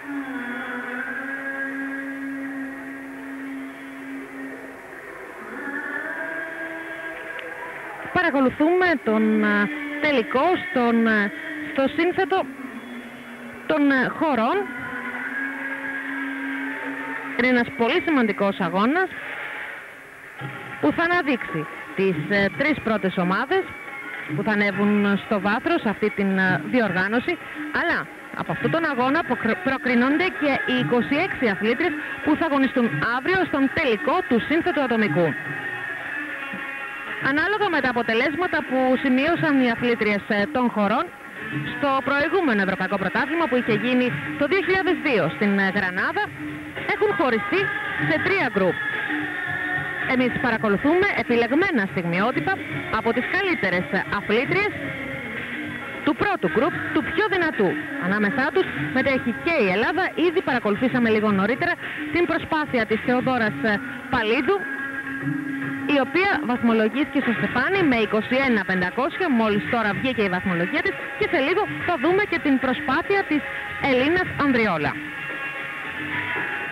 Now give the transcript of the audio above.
Παρακολουθούμε τον τελικό στο σύνθετο των χωρών. Είναι ένας πολύ σημαντικός αγώνας που θα αναδείξει τις τρεις πρώτες ομάδες που θα ανέβουν στο βάθρο σε αυτή την διοργάνωση, αλλά από αυτόν τον αγώνα προκρίνονται και οι 26 αθλήτριες που θα αγωνιστούν αύριο στον τελικό του σύνθετου ατομικού. Ανάλογα με τα αποτελέσματα που σημείωσαν οι αθλήτριες των χωρών στο προηγούμενο Ευρωπαϊκό Πρωτάθλημα που είχε γίνει το 2002 στην Γρανάδα, έχουν χωριστεί σε 3 γκρουπ. Εμείς παρακολουθούμε επιλεγμένα στιγμιότυπα από τις καλύτερες αθλήτριες του πρώτου γκρουπ, του πιο δυνατού. Ανάμεσά τους μετέχει και η Ελλάδα. Ήδη παρακολουθήσαμε λίγο νωρίτερα την προσπάθεια της Θεοδόρας Παλίδου, η οποία βαθμολογήθηκε στο Στεφάνι με 21.500, μόλις τώρα βγήκε η βαθμολογία της, και σε λίγο θα δούμε και την προσπάθεια της Ελίνας Ανδριόλα.